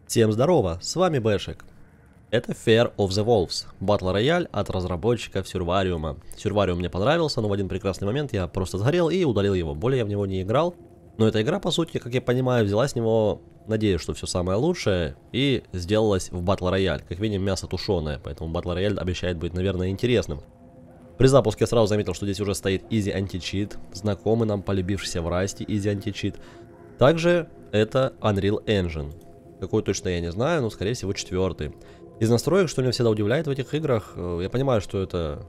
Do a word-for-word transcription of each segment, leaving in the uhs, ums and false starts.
Всем здорово, с вами Бэшек. Это Fear of the Wolves, батл рояль от разработчиков Сюрвариума. Сюрвариум мне понравился, но в один прекрасный момент я просто сгорел и удалил его. Более я в него не играл. Но эта игра, по сути, как я понимаю, взяла с него, надеюсь, что все самое лучшее, и сделалась в батл рояль. Как видим, мясо тушеное, поэтому батл рояль обещает быть, наверное, интересным. При запуске я сразу заметил, что здесь уже стоит Easy Anti-Cheat, знакомый нам полюбившийся в Расте Easy Anti-Cheat. Также это Unreal Engine. Какой точно я не знаю, но скорее всего четвертый. Из настроек, что меня всегда удивляет в этих играх, я понимаю, что это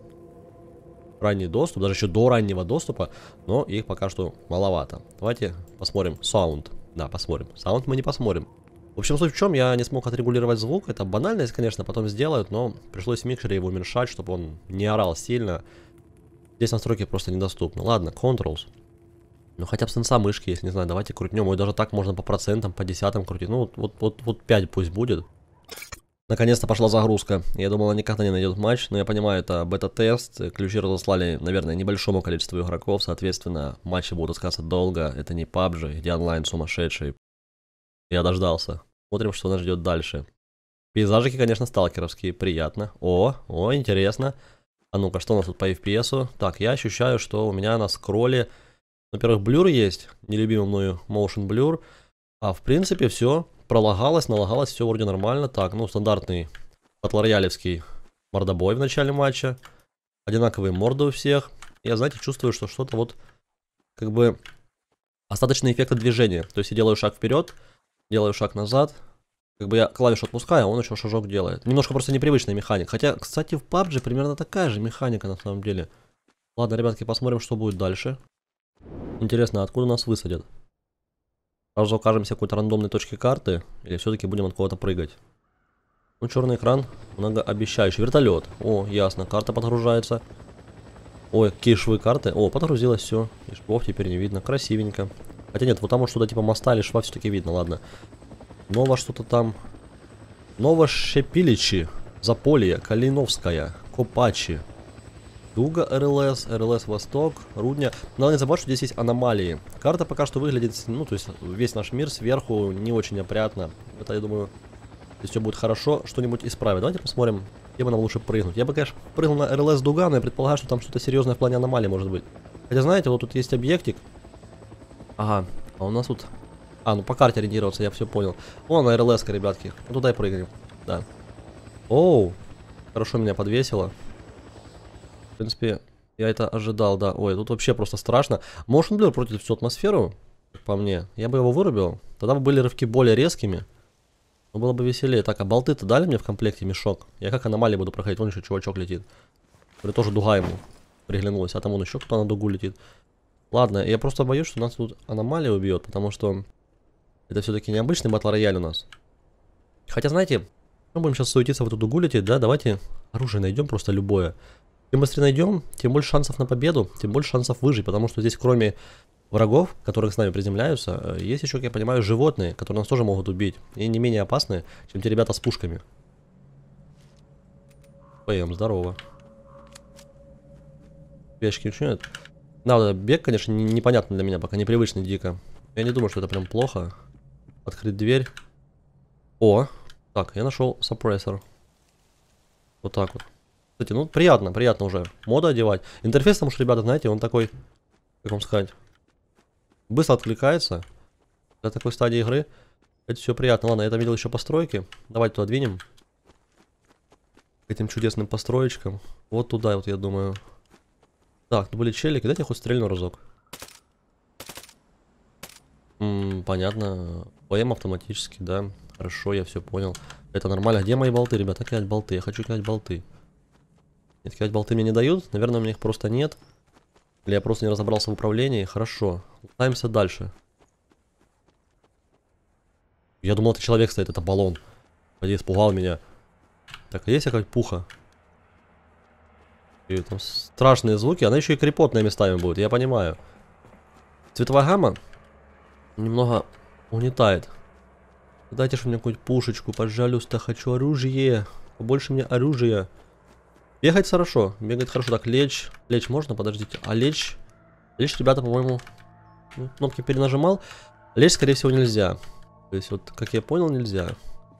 ранний доступ, даже еще до раннего доступа, но их пока что маловато. Давайте посмотрим Sound. Да, посмотрим. Sound мы не посмотрим. В общем, суть в чем, я не смог отрегулировать звук. Это банальность, конечно, потом сделают, но пришлось в микшере его уменьшать, чтобы он не орал сильно. Здесь настройки просто недоступны. Ладно, Controls. Ну хотя бы сенса мышки есть, не знаю, давайте крутнем. Ой, даже так можно по процентам, по десятым крутить. Ну вот, вот, вот, вот пять пусть будет. Наконец-то пошла загрузка. Я думал, она никогда не найдет матч, но я понимаю, это бета-тест. Ключи разослали, наверное, небольшому количеству игроков. Соответственно, матчи будут искаться долго. Это не пабджи, где онлайн сумасшедший. Я дождался. Смотрим, что нас ждет дальше. Пейзажики, конечно, сталкеровские. Приятно. О, о, интересно. А ну-ка, что у нас тут по эф пи эсу? Так, я ощущаю, что у меня на скролле... Во-первых, блюр есть, нелюбимый мною motion blur, а в принципе все пролагалось, налагалось, все вроде нормально. Так, ну стандартный батл-роялевский мордобой в начале матча, одинаковые морды у всех. Я, знаете, чувствую, что что-то вот как бы остаточные эффекты движения. То есть я делаю шаг вперед, делаю шаг назад, как бы я клавишу отпускаю, а он еще шажок делает. Немножко просто непривычная механика. Хотя, кстати, в пабджи примерно такая же механика на самом деле. Ладно, ребятки, посмотрим, что будет дальше. Интересно, откуда нас высадят? Сразу окажемся в какой-то рандомной точке карты, или все-таки будем от кого-то прыгать? Ну, черный экран, многообещающий. Вертолет. О, ясно, карта подгружается. Ой, какие швы карты. О, подгрузилось все. И швов теперь не видно. Красивенько. Хотя нет, вот там вот что-то типа моста или шва все-таки видно, ладно. Ново что-то там. Новошепиличи. Заполье, Калиновская, Копачи. Дуга эр эл эс, эр эл эс Восток, Рудня. Надо не забывать, что здесь есть аномалии. Карта пока что выглядит, ну, то есть весь наш мир сверху не очень опрятно. Это, я думаю, если все будет хорошо, что-нибудь исправит. Давайте посмотрим, где бы нам лучше прыгнуть. Я бы, конечно, прыгнул на эр эл эс Дуга, но я предполагаю, что там что-то серьезное в плане аномалии может быть. Хотя, знаете, вот тут есть объектик. Ага, а у нас тут... А, ну по карте ориентироваться, я все понял. Вон эр эл эс-ка, ребятки. Ну туда и прыгаем. Да. Оу, хорошо меня подвесило. В принципе, я это ожидал, да. Ой, тут вообще просто страшно. Motion Blur портит всю атмосферу, по мне. Я бы его вырубил. Тогда бы были рывки более резкими. Но было бы веселее. Так, а болты-то дали мне в комплекте мешок? Я как аномалии буду проходить. Вон еще чувачок летит. Или тоже дуга ему приглянулась. А там он еще кто-то на дугу летит. Ладно, я просто боюсь, что нас тут аномалия убьет. Потому что это все-таки необычный батл-рояль у нас. Хотя, знаете, мы будем сейчас суетиться в эту дугу лететь, да? Давайте оружие найдем просто любое. Чем быстрее найдем, тем больше шансов на победу, тем больше шансов выжить, потому что здесь кроме врагов, которые с нами приземляются, есть еще, как я понимаю, животные, которые нас тоже могут убить, и не менее опасные, чем те ребята с пушками. ПМ, здорово. Пешки начинают. Да, вот этот бег, конечно, непонятно для меня, пока непривычный дико. Я не думаю, что это прям плохо. Открыть дверь. О, так, я нашел саппрессор. Вот так вот. Кстати, ну приятно, приятно уже моду одевать. Интерфейс там уж, ребята, знаете, он такой, как вам сказать, быстро откликается. Для такой стадии игры это все приятно. Ладно, я там видел еще постройки. Давайте туда двинем. К этим чудесным построечкам. Вот туда вот, я думаю. Так, тут были челики. Дайте я хоть стрельну разок. М-м, понятно. ПМ автоматически, да. Хорошо, я все понял. Это нормально. Где мои болты, ребята? Кидать болты. Я хочу кидать болты. Нет, кидать болты мне не дают. Наверное, у меня их просто нет. Или я просто не разобрался в управлении. Хорошо. Пытаемся дальше. Я думал, это человек стоит, это баллон. Пойди, испугал меня. Так, а есть какая-то пуха? И там страшные звуки. Она еще и крепотная местами будет, я понимаю. Цветовая гамма немного угнетает. Дайте же мне какую-нибудь пушечку, пожалуйста. Хочу оружие. Побольше мне оружия. Бегать хорошо, бегать хорошо. Так, лечь. Лечь можно? Подождите. А лечь? Лечь, ребята, по-моему, ну, кнопки перенажимал. Лечь, скорее всего, нельзя. То есть, вот, как я понял, нельзя.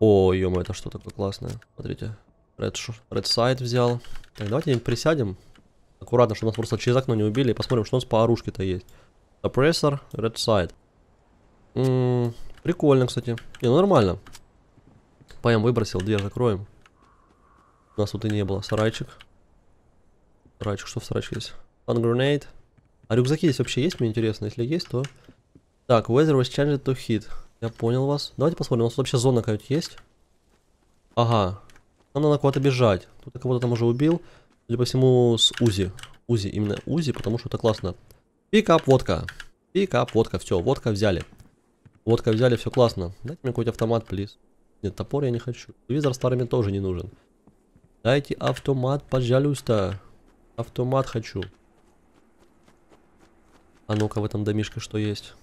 О, ё это что такое классное. Смотрите. Red, Red Side взял. Так, давайте присядем. Аккуратно, чтобы нас просто через окно не убили. И посмотрим, что у нас по оружке-то есть. Suppressor, Red Side. М -м, прикольно, кстати. Не, ну нормально. Пэм выбросил, дверь закроем. У нас тут и не было. Сарайчик. Сарайчик, что в сарайчике есть? Stun Grenade. А рюкзаки здесь вообще есть? Мне интересно. Если есть, то... Так, weather was changed to hit. Я понял вас. Давайте посмотрим, у нас тут вообще зона какая-то есть. Ага. Нам надо куда-то бежать. Тут я кого-то там уже убил. Судя по всему, с Узи. Узи, именно Узи, потому что это классно. Пикап, водка. Пикап, водка. Все, водка взяли. Водка взяли, все классно. Дайте мне какой-то автомат, плиз. Нет, топор я не хочу. Телевизор старыми тоже не нужен. Дайте автомат, пожалуйста. Автомат хочу. А ну-ка, в этом домишке что есть?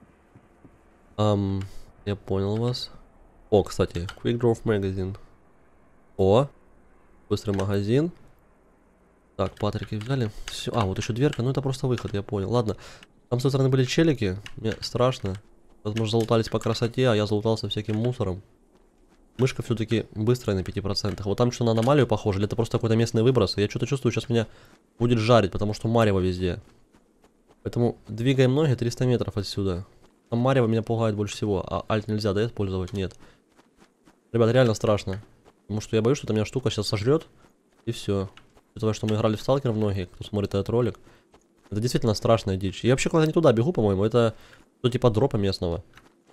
Ам, я понял вас. О, кстати, Quick Draw Magazine. О, быстрый магазин. Так, патрики взяли. Все. А, вот еще дверка. Ну, это просто выход, я понял. Ладно. Там с той стороны были челики. Мне страшно. Возможно, залутались по красоте, а я залутался всяким мусором. Мышка все-таки быстрая на пяти процентах. Вот там что на аномалию похоже, или это просто какой-то местный выброс. Я что-то чувствую, сейчас меня будет жарить, потому что марево везде. Поэтому двигаем ноги триста метров отсюда. Там марево меня пугает больше всего. А альт нельзя, да, использовать? Нет. Ребят, реально страшно. Потому что я боюсь, что эта меня штука сейчас сожрет. И все. Учитывая, что мы играли в Сталкер многие, кто смотрит этот ролик. Это действительно страшная дичь. Я вообще куда-то не туда бегу, по-моему. Это что типа дропа местного.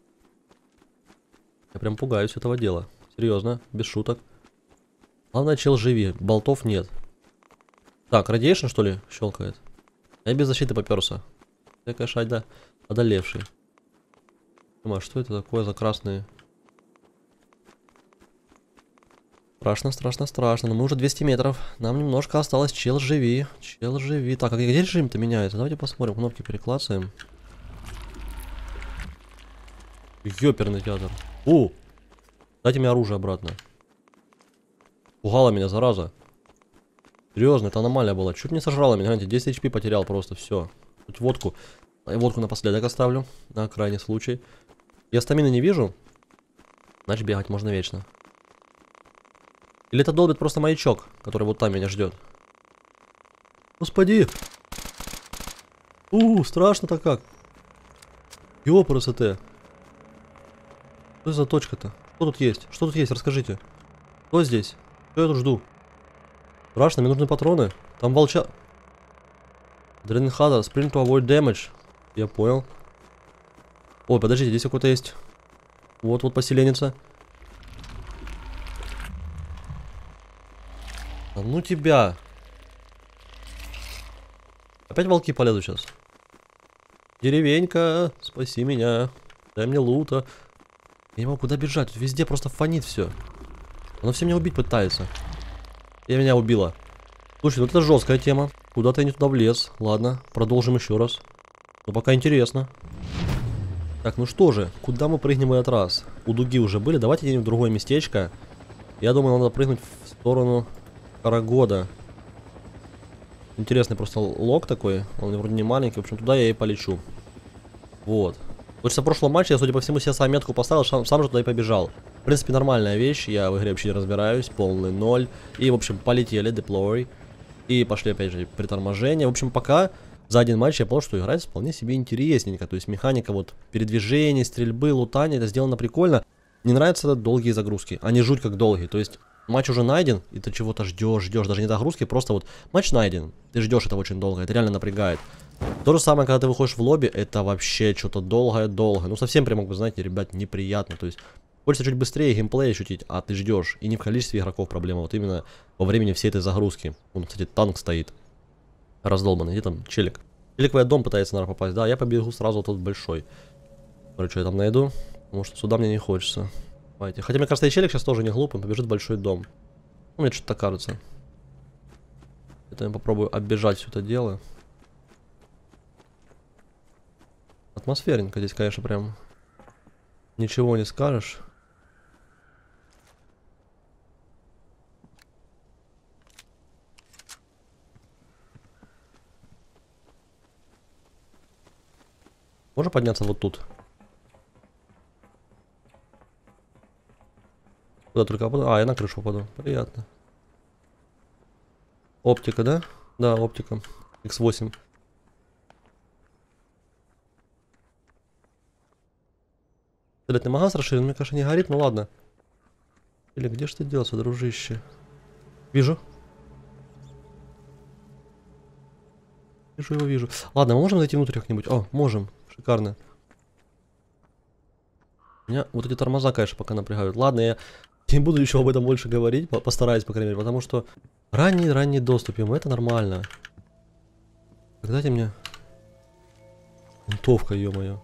Я прям пугаюсь этого дела. Серьезно, без шуток. Главное, чел живи. Болтов нет. Так, радиейшн, что ли, щелкает? Я без защиты поперся. Я, конечно, да, одолевший. Думаю, что это такое за красные... Страшно, страшно, страшно. Но мы уже двести метров. Нам немножко осталось. Чел, живи. Чел, живи. Так, а где режим-то меняется? Давайте посмотрим. Кнопки переклацаем. Ёперный театр. У! Дайте мне оружие обратно. Пугала меня, зараза. Серьезно, это аномалия была. Чуть не сожрала меня. Знаете, десять эйч пи потерял просто. Все. Тут водку. Водку напоследок оставлю. На крайний случай. Я стамины не вижу. Значит, бегать можно вечно. Или это долбит просто маячок, который вот там меня ждет. Господи! У, страшно-то как. Ёпрст. Что за точка-то? Что тут есть? Что тут есть? Расскажите. Что здесь? Что я тут жду? Страшно, мне нужны патроны. Там волча... Дренхада, sprint to avoid damage. Я понял. Ой, подождите, здесь какой-то есть. Вот, вот поселенница. А ну тебя. Опять волки полезут сейчас. Деревенька, спаси меня. Дай мне лута. Я не могу куда бежать. Тут везде просто фонит все. Оно все меня убить пытается. И меня убило. Слушай, ну это жесткая тема. Куда-то я не туда влез. Ладно, продолжим еще раз. Но пока интересно. Так, ну что же, куда мы прыгнем в этот раз? У дуги уже были. Давайте едем в другое местечко. Я думаю, надо прыгнуть в сторону Карагода. Интересный просто лог такой. Он вроде не маленький. В общем, туда я и полечу. Вот. Лучше в прошлом матче я, судя по всему, себе сам метку поставил, сам, сам же туда и побежал. В принципе, нормальная вещь. Я в игре вообще не разбираюсь. Полный ноль. И, в общем, полетели. Деплой. И пошли, опять же, при торможении. В общем, пока за один матч я понял, что играть вполне себе интересненько. То есть механика вот передвижения, стрельбы, лутания. Это сделано прикольно. Не нравятся долгие загрузки. Они жуть как долгие. То есть... Матч уже найден, и ты чего-то ждешь, ждешь, даже не загрузки, просто вот матч найден. Ты ждешь это очень долго, это реально напрягает. То же самое, когда ты выходишь в лобби, это вообще что-то долгое-долго. Ну совсем прям, вы знаете, ребят, неприятно. То есть хочется чуть быстрее геймплей ощутить, а ты ждешь. И не в количестве игроков проблема, вот именно во времени всей этой загрузки. Вон, кстати, танк стоит. Раздолбанный, где там челик? Челик в этот дом пытается, наверное, попасть. Да, я побегу сразу тот большой. Смотрю, что я там найду. Потому что сюда мне не хочется. Давайте. Хотя, мне кажется, и челик сейчас тоже не глупый, побежит в большой дом. Ну, мне что-то кажется. Это я попробую оббежать все это дело. Атмосферненько здесь, конечно, прям ничего не скажешь. Можно подняться вот тут? Куда только попаду? А, я на крышу попаду. Приятно. Оптика, да? Да, оптика. икс восемь. Стрелятный магаз расширен, мне, конечно, не горит, ну ладно. Или где ж ты делся, дружище? Вижу. Вижу его, вижу. Ладно, мы можем зайти внутрь как-нибудь? О, можем. Шикарно. Меня вот эти тормоза, конечно, пока напрягают. Ладно, я не буду еще об этом больше говорить. Постараюсь, по крайней мере, потому что ранний-ранний доступ ему, это нормально. Дайте мне винтовка, ё-моё.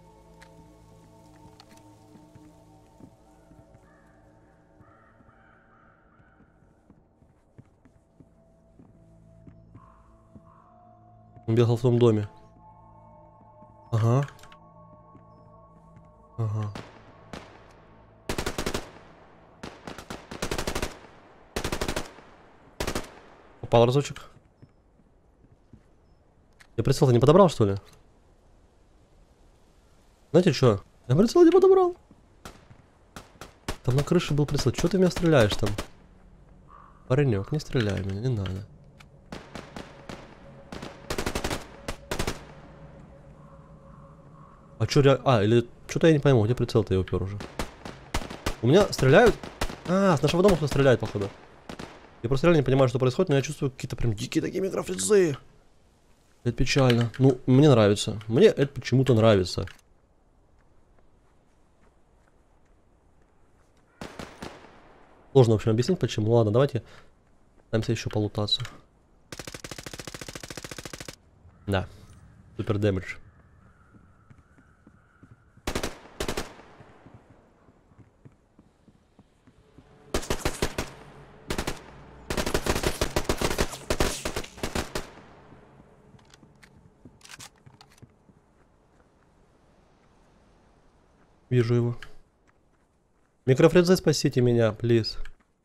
Он бегал в том доме. Ага. Ага. Попал разочек. Я прицел-то не подобрал, что ли? Знаете что? Я прицел не подобрал. Там на крыше был прицел. Чего ты меня стреляешь там? Паренек, не стреляй меня, не надо. А чё реально... А, или... Что-то я не пойму, где прицел-то я упер уже? У меня стреляют? А, с нашего дома кто стреляет, походу. Я просто реально не понимаю, что происходит, но я чувствую какие-то прям дикие такие микрофрезы. Это печально. Ну, мне нравится. Мне это почему-то нравится. Сложно, в общем, объяснить, почему. Ладно, давайте пытаемся еще полутаться. Да. Супер дэмэдж. Вижу его. Микрофрезы, спасите меня, плиз.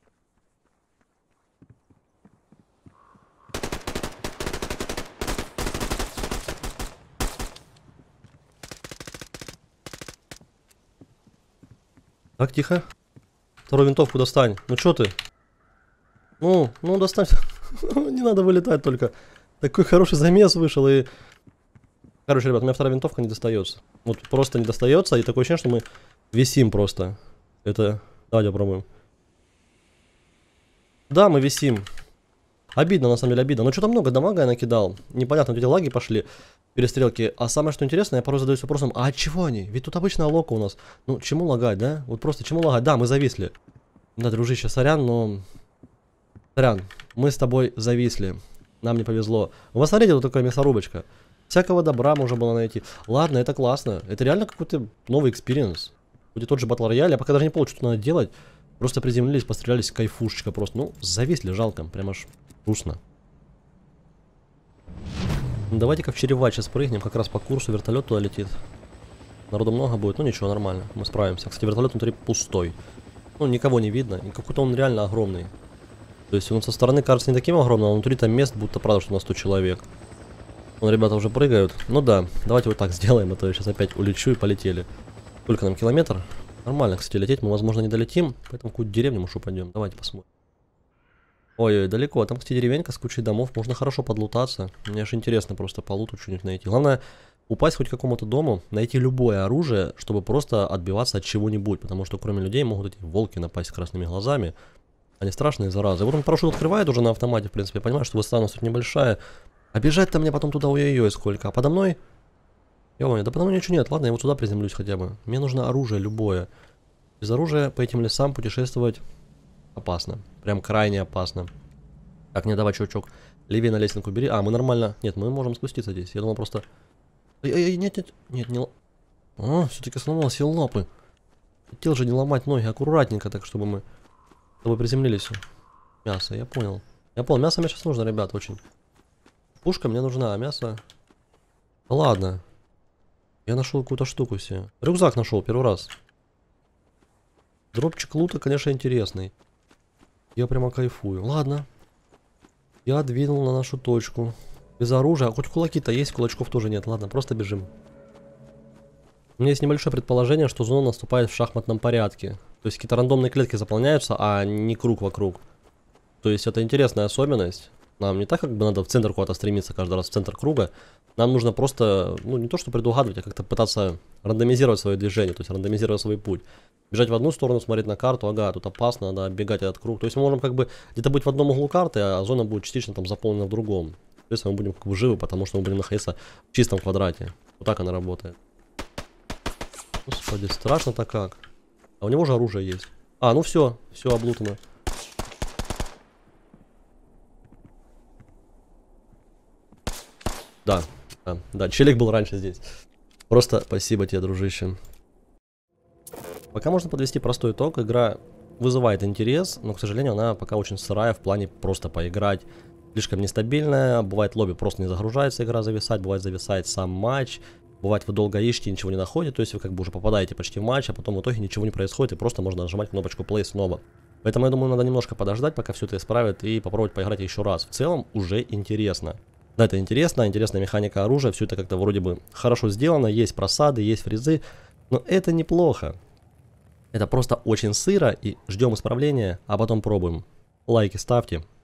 Так, тихо. Вторую винтовку достань. Ну чё ты? Ну, ну достань. Не надо вылетать только. Такой хороший замес вышел и... Короче, ребят, у меня вторая винтовка не достается. Вот просто не достается, и такое ощущение, что мы висим просто. Это... Давайте попробуем. Да, мы висим. Обидно, на самом деле, обидно. Но что-то много дамага я накидал. Непонятно, эти лаги пошли, перестрелки. А самое, что интересно, я порой задаюсь вопросом, а от чего они? Ведь тут обычная лока у нас. Ну, чему лагать, да? Вот просто чему лагать? Да, мы зависли. Да, дружище, сорян, но... Сорян, мы с тобой зависли. Нам не повезло. Вы смотрите, вот такая мясорубочка. Всякого добра можно было найти. Ладно, это классно. Это реально какой-то новый экспириенс. Будет тот же батл рояль. Я пока даже не понял, что надо делать. Просто приземлились, пострелялись, кайфушечка просто. Ну, зависли, жалко. Прям аж грустно. Давайте-ка в Черевач сейчас прыгнем. Как раз по курсу вертолет туда летит. Народу много будет. Ну ничего, нормально. Мы справимся. Кстати, вертолет внутри пустой. Ну, никого не видно. И какой-то он реально огромный. То есть он со стороны кажется не таким огромным, а внутри там мест будто правда, что на сто человек. Вон, ребята уже прыгают. Ну да, давайте вот так сделаем, а то я сейчас опять улечу и полетели. Только нам километр. Нормально, кстати, лететь мы, возможно, не долетим, поэтому в какую-то деревню, может, упадем. Давайте посмотрим. Ой-ой, далеко. Там, кстати, деревенька с кучей домов. Можно хорошо подлутаться. Мне аж интересно просто по луту что-нибудь найти. Главное, упасть хоть к какому-то дому, найти любое оружие, чтобы просто отбиваться от чего-нибудь. Потому что кроме людей могут эти волки напасть с красными глазами. Они страшные, заразы. Вот он парашют открывает уже на автомате, в принципе. Я понимаю, что выставленность тут небольшая. А бежать-то мне потом туда ой-ой-ой сколько. А подо мной... Ё-моё, да подо мной ничего нет. Ладно, я вот сюда приземлюсь хотя бы. Мне нужно оружие любое. Без оружия по этим лесам путешествовать опасно. Прям крайне опасно. Так, не, давай, чувачок. Левее на лесенку бери. А, мы нормально... Нет, мы можем спуститься здесь. Я думал просто... Ай-ай-ай, нет, нет, нет, не... А, все-таки сломал сел лапы. Хотел же не ломать ноги, аккуратненько так, чтобы мы... Чтобы приземлились. Мясо, я понял. Я понял, мясо мне сейчас нужно, ребят, очень. Пушка мне нужна, а мясо... Да ладно. Я нашел какую-то штуку себе. Рюкзак нашел первый раз. Дропчик лута, конечно, интересный. Я прямо кайфую. Ладно. Я двинул на нашу точку. Без оружия. А хоть кулаки-то есть, кулачков тоже нет. Ладно, просто бежим. У меня есть небольшое предположение, что зона наступает в шахматном порядке. То есть какие-то рандомные клетки заполняются, а не круг вокруг. То есть это интересная особенность. Нам не так как бы надо в центр куда-то стремиться каждый раз, в центр круга. Нам нужно просто, ну не то что предугадывать, а как-то пытаться рандомизировать свое движение, то есть рандомизировать свой путь. Бежать в одну сторону, смотреть на карту, ага, тут опасно, надо оббегать этот круг. То есть мы можем как бы где-то быть в одном углу карты, а зона будет частично там заполнена в другом. То есть мы будем как бы живы, потому что мы будем находиться в чистом квадрате. Вот так она работает. Господи, страшно-то как. А у него же оружие есть. А, ну все, все облутано. Да, да, да, челик был раньше здесь. Просто спасибо тебе, дружище. Пока можно подвести простой итог. Игра вызывает интерес, но, к сожалению, она пока очень сырая в плане просто поиграть. Слишком нестабильная, бывает лобби просто не загружается, игра зависает, бывает зависает сам матч. Бывает вы долго ищете, ничего не находите, то есть вы как бы уже попадаете почти в матч, а потом в итоге ничего не происходит и просто можно нажимать кнопочку play снова. Поэтому я думаю, надо немножко подождать, пока все это исправят, и попробовать поиграть еще раз. В целом уже интересно. Да, это интересно, интересная механика оружия, все это как-то вроде бы хорошо сделано, есть просады, есть фризы, но это неплохо. Это просто очень сыро, и ждем исправления, а потом пробуем. Лайки ставьте.